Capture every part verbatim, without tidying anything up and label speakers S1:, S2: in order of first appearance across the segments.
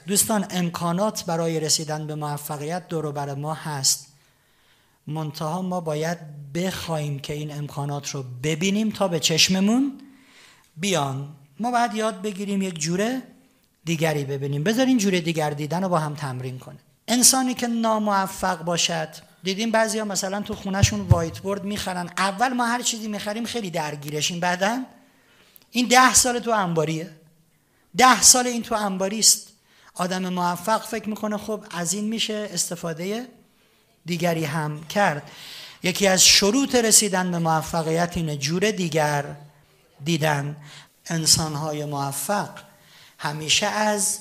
S1: دوستان امکانات برای رسیدن به موفقیت دور و بر ما هست، منتها ما باید بخوایم که این امکانات رو ببینیم تا به چشممون بیان. ما باید یاد بگیریم یک جوره دیگری ببینیم. بذارین جوره دیگر دیدن رو با هم تمرین کنیم. انسانی که ناموفق باشد، دیدیم بعضیا مثلا تو خونهشون وایت بورد میخرن، اول ما هر چیزی میخریم خیلی درگیرشیم، بعدن این ده سال تو انباریه، ده سال این تو انباری است. آدم موفق فکر میکنه خب از این میشه استفاده دیگری هم کرد. یکی از شروط رسیدن به موفقیت اینه جور دیگر دیدن. انسانهای موفق همیشه از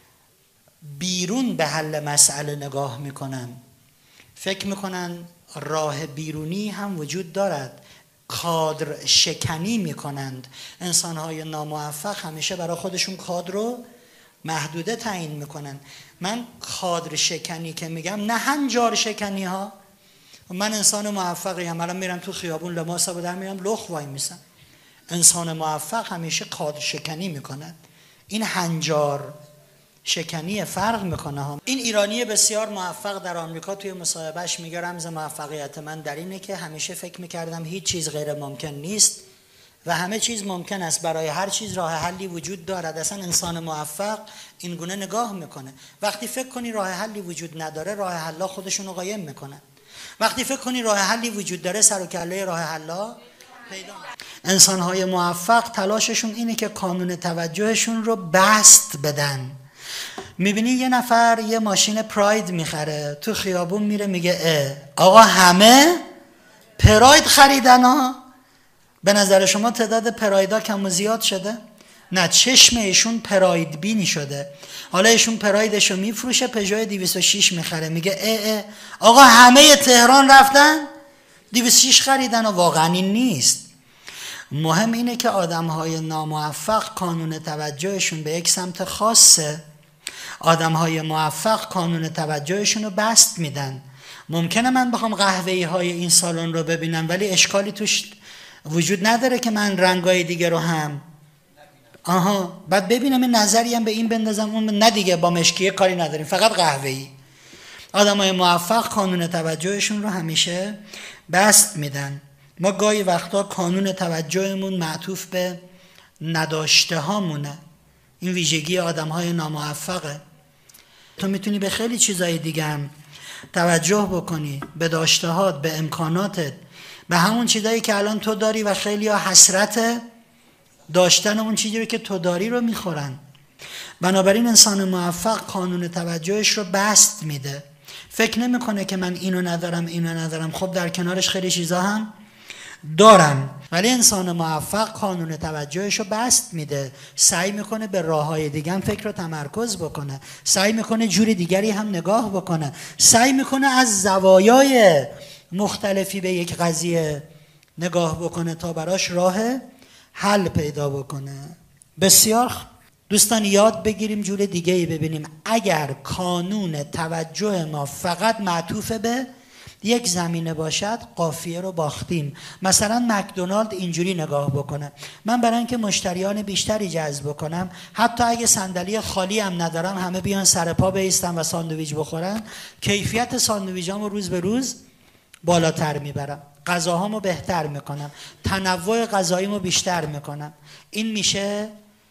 S1: بیرون به حل مسئله نگاه میکنن، فکر میکنن راه بیرونی هم وجود دارد، کادر شکنی میکنند. انسانهای ناموفق همیشه برای خودشون کادر رو محدوده تعیین میکنن. من کادر شکنی که میگم نه هنجار شکنی ها. من انسان موفقی ام، الان میرم تو خیابون لباسا بدم میرم لخ وای میسم. انسان موفق همیشه کادر شکنی میکنن. این هنجار شکنی فرق میکنه ها. این ایرانی بسیار موفق در آمریکا توی مصاحبهش میگه رمز موفقیت من در اینه که همیشه فکر میکردم هیچ چیز غیر ممکن نیست و همه چیز ممکن است، برای هر چیز راه حلی وجود دارد. اصلا انسان موفق این گونه نگاه میکنه. وقتی فکر کنی راه حلی وجود نداره، راه حلا خودشون رو قایم میکنن. وقتی فکر کنی راه حلی وجود داره، سر و کله راه حلا پیدا میکنن. انسان‌های موفق تلاششون اینه که کانون توجهشون رو بست بدن. میبینی یه نفر یه ماشین پراید میخره، تو خیابون میره میگه اه آقا همه پراید خریدن ها. به نظر شما تعداد پرایدها کم و زیاد شده؟ نه، چشم ایشون پراید بینی شده. حالا ایشون پرایدشو میفروشه، پژو دویست و شش میخره، میگه اه اه آقا همه تهران رفتن دویست و شش خریدن و واقعا این نیست. مهم اینه که آدمهای ناموفق کانون توجهشون به یک سمت خاصه. آدمهای موفق کانون توجهشون رو بست میدن. ممکنه من بخوام قهوه‌ای های این سالن رو ببینم ولی اشکالی توش وجود نداره که من رنگای دیگه رو هم آها بعد ببینم این نظری هم به این بندازم اون نه دیگه، با مشکیه کاری نداریم، فقط قهوه‌ای. آدمای موفق کانون توجهشون رو همیشه بست میدن. ما گاهی وقتا کانون توجهمون معطوف به نداشته هامونه. این ویژگی آدمهای ناموفقه. تو میتونی به خیلی چیزای دیگه هم توجه بکنی، به داشته هات، به امکاناتت، به همون چیزایی که الان تو داری و خیلی ها حسرت داشتن اون چیزی که تو داری رو میخورن. بنابراین انسان موفق کانون توجهش رو بست میده. فکر نمیکنه که من اینو ندارم اینو ندارم، خب در کنارش خیلی چیزا هم دارم. ولی انسان موفق کانون توجهش رو بست میده، سعی میکنه به راههای دیگه هم فکر رو تمرکز بکنه، سعی میکنه جور دیگری هم نگاه بکنه، سعی میکنه از زوایای مختلفی به یک قضیه نگاه بکنه تا براش راه حل پیدا بکنه. بسیار دوستان یاد بگیریم جور دیگه ای ببینیم. اگر کانون توجه ما فقط معطوف به یک زمینه باشد، قافیه رو باختیم. مثلا مکدونالد اینجوری نگاه بکنه، من برای اینکه مشتریان بیشتری جذب کنم، حتی اگه صندلی خالی هم ندارم همه بیان سر پا بایستن و ساندویچ بخورن، کیفیت ساندویچامو روز به روز بالاتر میبرم، غذاهامو بهتر میکنم، تنوع غذاییمو بیشتر میکنم. این میشه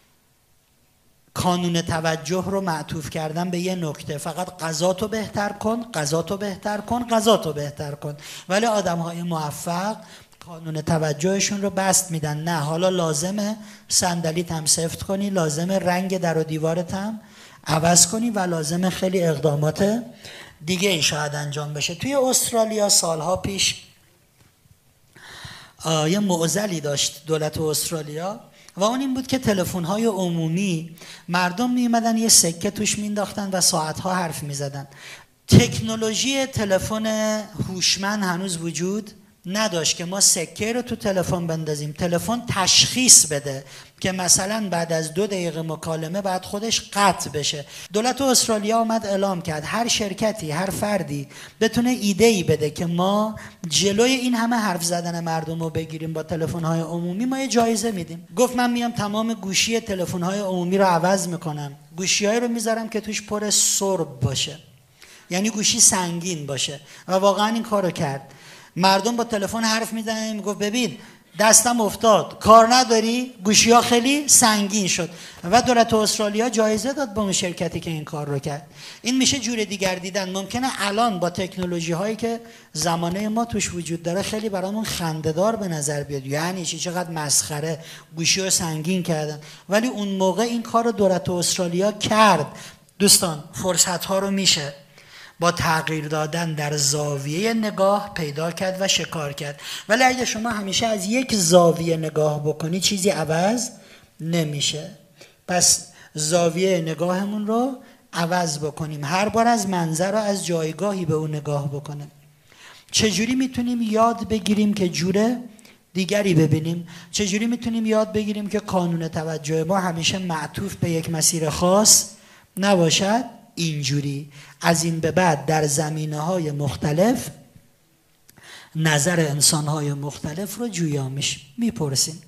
S1: کانون توجه رو معطوف کردن به یه نکته. فقط غذاتو بهتر کن، غذاتو بهتر کن، غذاتو بهتر کن. ولی آدم‌های موفق کانون توجهشون رو بست میدن. نه، حالا لازمه صندلیت هم سفت کنی، لازمه رنگ در و دیوارت هم عوض کنی و لازمه خیلی اقدامات دیگه ای شاید انجام بشه. توی استرالیا سالها پیش یه معضلی داشت دولت استرالیا و اون این بود که تلفن‌های عمومی مردم می‌اومدن یه سکه توش مینداختن و ساعت‌ها حرف می‌زدن. تکنولوژی تلفن هوشمند هنوز وجود نداشت که ما سکه رو تو تلفن بندازیم، تلفن تشخیص بده که مثلا بعد از دو دقیقه مکالمه بعد خودش قطع بشه. دولت استرالیا آمد اعلام کرد هر شرکتی، هر فردی بتونه ایده‌ای بده که ما جلوی این همه حرف زدن مردم رو بگیریم با تلفن‌های عمومی، ما یه جایزه میدیم. گفت من میام تمام گوشی تلفن‌های عمومی رو عوض میکنم، گوشی‌هایی رو میذارم که توش پر سرب باشه، یعنی گوشی سنگین باشه. و واقعا این کارو کرد. مردم با تلفن حرف میزنن، میگفت ببین دستم افتاد، کار نداری، گوشی ها خیلی سنگین شد. و دولت استرالیا جایزه داد به اون شرکتی که این کار رو کرد. این میشه جور دیگر دیدن. ممکنه الان با تکنولوژی هایی که زمانه ما توش وجود داره خیلی برامون خنده‌دار به نظر بیاد، یعنی چی، چقدر مسخره، گوشی ها سنگین کردن. ولی اون موقع این کار رو دولت استرالیا کرد. دوستان فرصت ها رو میشه با تغییر دادن در زاویه نگاه پیدا کرد و شکار کرد. ولی اگه شما همیشه از یک زاویه نگاه بکنی چیزی عوض نمیشه. پس زاویه نگاهمون رو عوض بکنیم، هر بار از منظر و از جایگاهی به اون نگاه بکنیم. چجوری میتونیم یاد بگیریم که جور دیگری ببینیم؟ چجوری میتونیم یاد بگیریم که کانون توجه ما همیشه معطوف به یک مسیر خاص نباشد؟ اینجوری از این به بعد در زمینه‌های مختلف نظر انسان‌های مختلف رو جویا میپرسیم.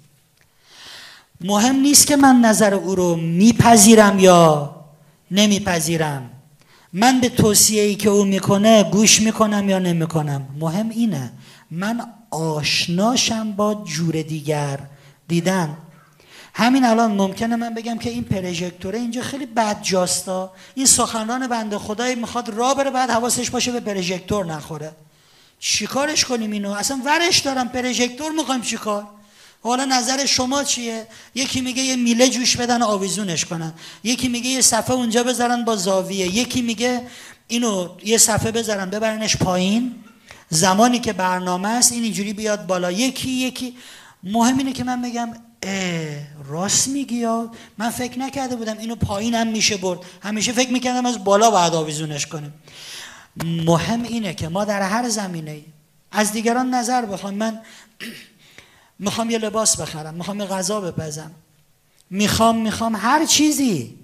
S1: مهم نیست که من نظر او رو میپذیرم یا نمیپذیرم، من به توصیه‌ای که او میکنه گوش میکنم یا نمیکنم. مهم اینه من آشناشم با جور دیگر دیدن. همین الان ممکنه من بگم که این پروژکتوره اینجا خیلی بد جاستا، این سخنران بنده خدایی میخواد راه بره بعد حواسش باشه به پروژکتور نخوره. چیکارش کنیم اینو؟ اصلا ورش دارم، پروژکتور میخوایم چیکار؟ حالا نظر شما چیه؟ یکی میگه یه میله جوش بدن آویزونش کنن، یکی میگه یه صفحه اونجا بذارن با زاویه، یکی میگه اینو یه صفحه بذارن ببرنش پایین، زمانی که برنامه است این اینجوری بیاد بالا، یکی یکی. مهم اینه که من بگم راست میگی، یا من فکر نکرده بودم اینو پایین هم میشه برد، همیشه فکر میکردم از بالا باید آویزونش کنیم. مهم اینه که ما در هر زمینه از دیگران نظر بخوایم. من میخوام یه لباس بخرم، میخوام یه غذا بپزم، میخوام میخوام هر چیزی.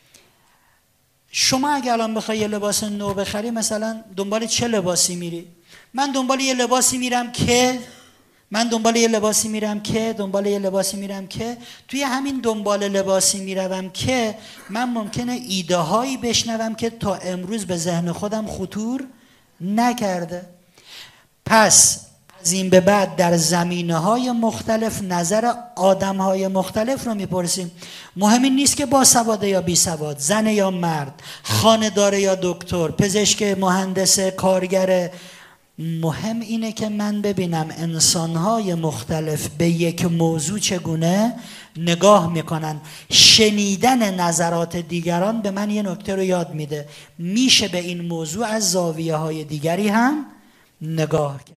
S1: شما اگه الان بخوای یه لباس نو بخری مثلا دنبال چه لباسی میری؟ من دنبال یه لباسی میرم که من دنبال یه لباسی میرم که دنبال یه لباسی میرم که توی همین دنبال لباسی میروم که من ممکنه ایده هایی بشنوم که تا امروز به ذهن خودم خطور نکرده. پس از این به بعد در زمینه های مختلف نظر آدم های مختلف رو میپرسیم. مهم این نیست که باسواده یا بی سواد، زن یا مرد، خانه‌دار یا دکتر، پزشک، مهندس، کارگر. مهم اینه که من ببینم انسان‌های مختلف به یک موضوع چگونه نگاه میکنن. شنیدن نظرات دیگران به من یه نکته رو یاد میده، میشه به این موضوع از زاویه‌های دیگری هم نگاه کرد.